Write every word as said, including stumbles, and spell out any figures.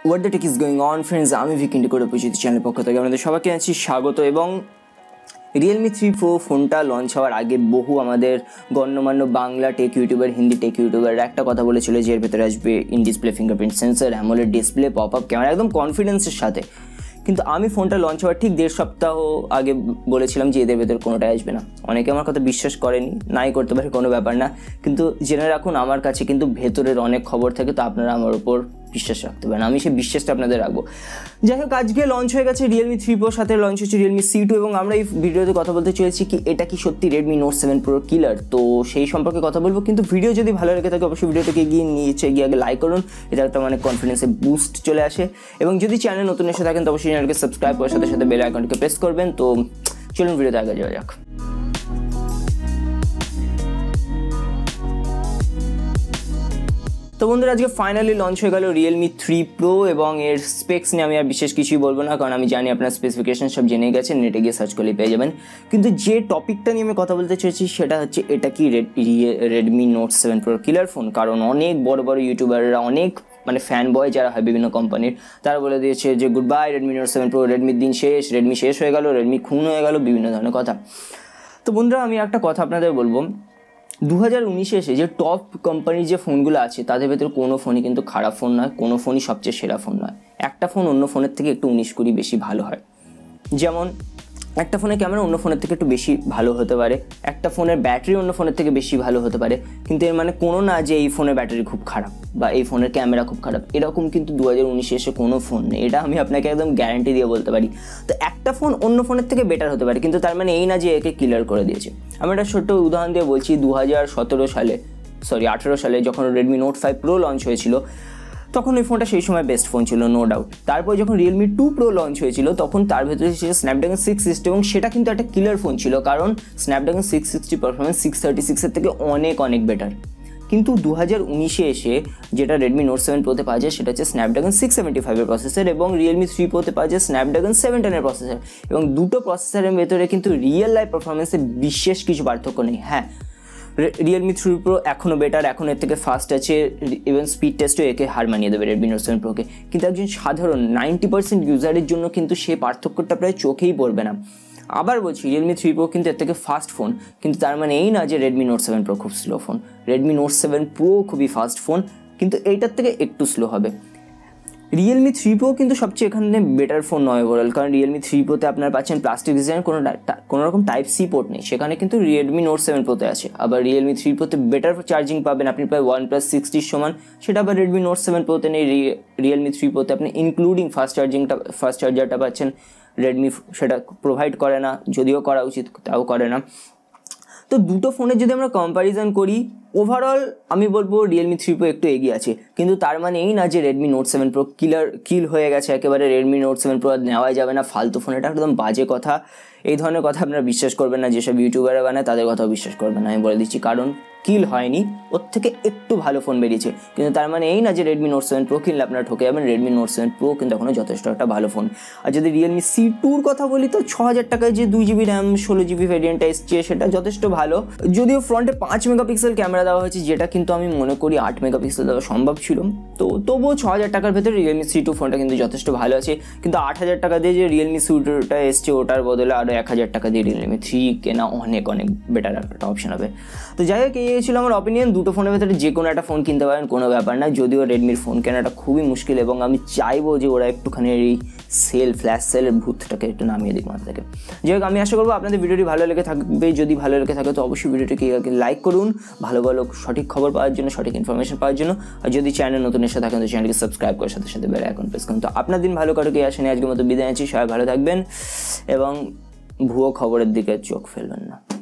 What the tech is going on friends, আমি ভিকিন্ডি করে পরিচিত চ্যানেলের পক্ষ থেকে আপনাদের সবাইকে আছি স্বাগত। এবং রিয়েলমি থ্রি প্রো ফোনটা লঞ্চ হওয়ার আগে বহু আমাদের গণ্যমান্য Bangla tech YouTuber, Hindi tech ইউটিউবাররা একটা কথা বলেছিল যে এর ভেতরে আসবে in display fingerprint sensor, AMOLED display, pop up camera, একদম কনফিডেন্সের সাথে। কিন্তু আমি ফোনটা লঞ্চ হওয়ার ঠিক দেড় সপ্তাহ আগে বলেছিলাম যে এদের ভেতরে কোনোটাই আসবে না। অনেকে আমার কথা বিশ্বাস করেনি, নাই করতে পারে, কোনো ব্যাপার না। কিন্তু জেনে রাখুন, আমার কাছে কিন্তু ভেতরের অনেক খবর থাকে, তো আপনারা আমার উপর বিশ্বাস রাখতে পারেন, আমি সেই বিশ্বাসটা আপনাদের রাখবো। যাই হোক, আজকে লঞ্চ হয়ে গেছে রিয়েলমি থ্রি প্রোর সাথে লঞ্চ হচ্ছে রিয়েলমি সি টু, এবং আমরা এই ভিডিওতে কথা বলতে চলেছি কি এটা কি সত্যি Redmi Note seven pro killer, তো সেই সম্পর্কে কথা বলবো। কিন্তু ভিডিও যদি ভালো লেগে থাকে অবশ্যই ভিডিওটাকে গিয়ে নিচে গিয়ে আগে লাইক করুন, এটা একটা মানে কনফিডেন্সে বুস্ট চলে আসে। এবং যদি চ্যানেল নতুন এসে থাকেন তো অবশ্যই চ্যানেলকে সাবস্ক্রাইব করার সাথে সাথে বেল আইকনটিকে প্রেস করবেন। তো চলুন ভিডিওতে আগে যাওয়া যাক। তো বন্ধুরা, আজকে ফাইনালি লঞ্চ হয়ে গেল রিয়েলমি থ্রি প্রো, এবং এর স্পেক্স নিয়ে আমি আর বিশেষ কিছুই বলবো না, কারণ আমি জানি আপনার স্পেসিফিকেশন সব জেনে গেছেন, নেটে গিয়ে সার্চ করলে পেয়ে যাবেন। কিন্তু যে টপিকটা নিয়ে আমি কথা বলতে চাইছি সেটা হচ্ছে এটা কি Redmi Note seven pro killer phone. কারণ অনেক বড় বড় ইউটিউবাররা, অনেক মানে ফ্যান বয় যারা হয় বিভিন্ন কোম্পানির, তারা বলে দিয়েছে যে good bye Redmi Note seven pro, রেডমির দিন শেষ, রেডমি শেষ হয়ে গেল, রেডমি খুন হয়ে গেল, বিভিন্ন ধরনের কথা। তো বন্ধুরা, আমি একটা কথা আপনাদের বলবো, দু হাজার উনিশে এসে যে টপ কোম্পানির যে ফোনগুলো আছে তাদের ভেতরে কোনো ফোনই কিন্তু খারাপ ফোন নয়, কোনো ফোনই সবচেয়ে সেরা ফোন নয়। একটা ফোন অন্য ফোনের থেকে একটু উনিশ কুড়ি বেশি ভালো হয়। যেমন একটা ফোনের ক্যামেরা অন্য ফোনের থেকে একটু বেশি ভালো হতে পারে, একটা ফোনের ব্যাটারি অন্য ফোনের থেকে বেশি ভালো হতে পারে, কিন্তু এর মানে কোনো না যে এই ফোনের ব্যাটারি খুব খারাপ বা এই ফোনের ক্যামেরা খুব খারাপ, এরকম কিন্তু দু হাজার উনিশে এসে কোনো ফোন নেই, এটা আমি আপনাকে একদম গ্যারান্টি দিয়ে বলতে পারি। তো একটা ফোন অন্য ফোনের থেকে বেটার হতে পারে, কিন্তু তার মানে এই না যে একে কিলার করে দিয়েছে। আমি একটা ছোট্ট উদাহরণ দিয়ে বলছি, দু হাজার সতেরো সালে সরি আঠেরো সালে যখন Redmi Note five pro launch হয়েছিল, তখন ওই ফোনটা সেই সময় বেস্ট ফোন ছিল, নো ডাউট। তারপর যখন রিয়েলমি টু প্রো লঞ্চ হয়েছিল তখন তার ভেতরে ছিল স্ন্যাপড্রাগন সিক্স সিক্সটি, এবং সেটা কিন্তু একটা কিলার ফোন ছিল, কারণ Snapdragon six sixty performance six thirty সিক্সের থেকে অনেক অনেক বেটার। কিন্তু দু হাজার উনিশে এসে যেটা রেডমি নোট সেভেন প্রোতে পাওয়া যায় সেটা হচ্ছে স্ন্যাপড্রাগন সিক্স সেভেন্টি ফাইভের প্রসেসর, এবং রিয়েলমি থ্রি প্রোতে পাওয়া যায় স্ন্যাপড্রাগন সেভেন টেনের প্রসেসর। এবং দুটো প্রসেসরের ভেতরে কিন্তু রিয়েল লাইফ পারফরমেন্সে বিশেষ কিছু পার্থক্য নেই। হ্যাঁ, রিয়েলমি থ্রি প্রো এখনও বেটার, এখন এর থেকে ফাস্ট আছে, ইভেন স্পিড টেস্টও একে হার মানিয়ে দেবে রেডমি নোট সেভেন প্রোকে। কিন্তু একজন সাধারণ নাইনটি পার্সেন্ট ইউজারের জন্য কিন্তু সে পার্থক্যটা প্রায় চোখেই পড়বে না। আবার বলছি, রিয়েলমি থ্রি প্রো কিন্তু এর থেকে ফাস্ট ফোন, কিন্তু তার মানে এই না যে রেডমি নোট সেভেন প্রো খুব slow phone. Redmi Note seven pro খুবই ফাস্ট ফোন, কিন্তু এইটার থেকে একটু স্লো হবে। রিয়েলমি থ্রি প্রো কিন্তু সবচেয়ে এখানে বেটার ফোন নয় ওভারঅল, কারণ রিয়েলমি থ্রি প্রোতে আপনার পাচ্ছেন প্লাস্টিক ডিজাইন, কোনো কোনো রকম টাইপ সি পোর্ট নেই, সেখানে কিন্তু রিয়েলমি নোট সেভেন প্রোতে আছে। আবার রিয়েলমি থ্রি প্রোতে বেটার চার্জিং পাবেন আপনি প্রায় ওয়ান প্লাস সিক্সটির সমান, সেটা আবার রেডমি নোট সেভেন প্রোতে নেই। রিয়েলমি থ্রি প্রোতে আপনি ইনক্লুডিং ফাস্ট চার্জিংটা ফাস্ট চার্জারটা পাচ্ছেন, রেডমি সেটা প্রোভাইড করে না, যদিও করা উচিত তাও করে না। তো দুটো ফোনের যদি আমরা কম্প্যারিজন করি, ওভারঅল আমি বলবো রিয়েলমি থ্রি প্রো একটু এগিয়ে আছে, কিন্তু তার মানে এই না যে Redmi Note seven pro killer kill হয়ে গেছে একেবারে, রেডমি নোট সেভেন প্রো নেওয়াই যাবে না, ফালতু ফোন, এটা একদম বাজে কথা। এই ধরনের কথা আপনারা বিশ্বাস করবেন না, যেসব ইউটিউবাররা বানায় তাদের কথাও বিশ্বাস করবেন না, আমি বলে দিচ্ছি। কারণ কিল হয়নি, ওর থেকে একটু ভালো ফোন বেরিয়েছে, কিন্তু তার মানে এই না যে রেডমি নোট সেভেন প্রো কিনলে আপনারা ঠকে যাবেন। রেডমি নোট সেভেন প্রো কিন্তু এখনও যথেষ্ট একটা ভালো ফোন। আর যদি রিয়েলমি সি টুর কথা বলি, তো ছ হাজার টাকায় যে দুই জিবি র্যাম ষোলো জিবি ভ্যারিয়েন্টটা এসছে সেটা যথেষ্ট ভালো, যদিও ফ্রন্টে পাঁচ মেগাপিক্সেল ক্যামেরা দেওয়া হয়েছে, যেটা কিন্তু আমি মনে করি আট মেগাপিক্সেল দেওয়া সম্ভব ছিল। তো তবুও ছ হাজার টাকার ভেতরে রিয়েলমি সি টু ফোনটা কিন্তু যথেষ্ট ভালো আছে। কিন্তু আট হাজার টাকা দিয়ে যে রিয়েলমি সি টুটা এসছে ওটার বদলে আরও এক হাজার টাকা দিয়ে রিয়েলমি থ্রি কেনা অনেক অনেক বেটার একটা অপশন হবে। তো যাই হোক, এই ছিল আমার অপিনিয়ন। দুটো ফোনের ভেতরে যে কোনো একটা ফোন কিনতে পারেন, কোনো ব্যাপার না, যদিও রেডমির ফোন কেনাটা খুবই মুশকিল, এবং আমি চাইবো যে ওরা একটুখানি এই সেল ফ্ল্যাশ সেলের ভূতটাকে একটু নামিয়ে দিক মাথা থেকে। যাই হোক, আমি আশা করবো আপনাদের ভিডিওটি ভালো লেগে থাকবে। যদি ভালো লেগে থাকে তো অবশ্যই ভিডিওটিকে লাইক করুন, ভালো ভালো সঠিক খবর পাওয়ার জন্য, সঠিক ইনফরমেশন পাওয়ার জন্য। আর যদি চ্যানেল নতুন এসে থাকেন তো চ্যানেলকে সাবস্ক্রাইব করার সাথে সাথে বেল আইকন প্রেস করুন। তো আপনার দিন ভালো কাটুক, আসেনি আজকের মতো বিদায় আছি, সবাই ভালো থাকবেন এবং ভুয়ো খবরের দিকে চোখ ফেলবেন না।